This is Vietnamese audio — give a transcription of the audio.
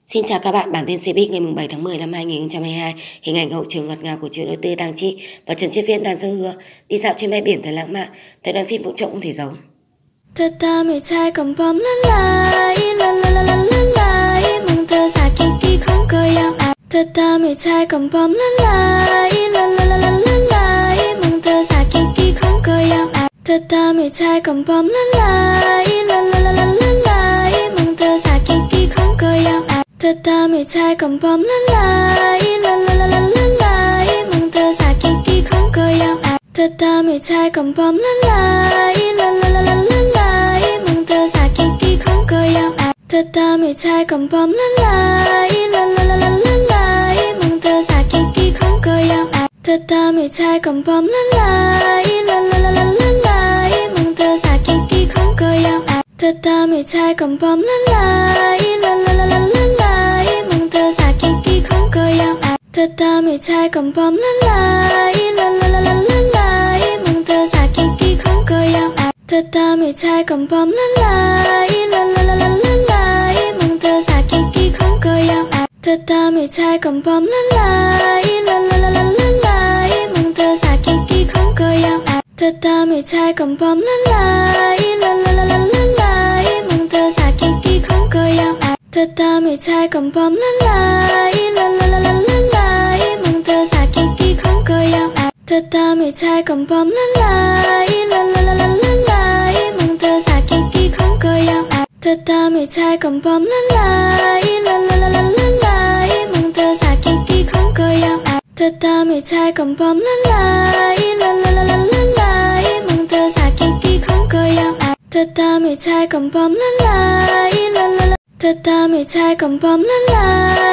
Xin chào các bạn, bản tin Cbiz ngày 7 tháng 10 năm 2022. Hình ảnh hậu trường ngọt ngào của chủ đầu tư Tang Chi và Trần Chiết Viễn Đoàn Dương Hứa đi dạo trên bãi biển thật lãng mạn. Tại đoạn phim Vũ Trộm không thể giấu. Thật ta mày trai còn bấm lại mong thơ giả kỳ không cơ em ảo. Thật ta mày trai còn bấm lại mong thơ giả kỳ không cơ em ảo. Thật ta mày trai còn bấm lại mong thơ giả kỳ không cơ em ảo. Thật ta mày trai còn bấm lại mong thơ giả kỳ không cơ em ảo. Thật ta mày trai còn bấm lại mong thơ giả kỳ không cơ em ảo. Thật ta mày trai còn bấm lại mong thơ giả kỳ không cơ em ảo. Thật ta mày trai còn bấm lại mong thơ giả kỳ không cơ em ảo. Thật ta mày trai còn bấm lại mong thơ giả kỳ không cơ em ảo. Thật ta mày trai còn bấm lại mong thơ giả kỳ không cơ em ảo. Thật ta mày trai còn bấm lại mong thơ giả kỳ không cơ em ảo. Thật ta mày trai còn bấm lại mong thơ giả kỳ không cơ em ảo. Thật ta mày trai còn bấm lại mong thơ giả kỳ không cơ em ảo. Thật ta mày trai còn bấm lại mong thơ giả kỳ không cơ em ảo. Thật ta mày trai còn bấm lại mong thơ giả kỳ không cơ em ảo. Thật ta mày trai còn bấm lại mong thơ giả kỳ không cơ em ảo. Thật ta mày trai còn bấm lại mong thơ giả kỳ không cơ em ảo. Thật ta mày trai còn bấm lại. Thật ta mày trai còn bấm lại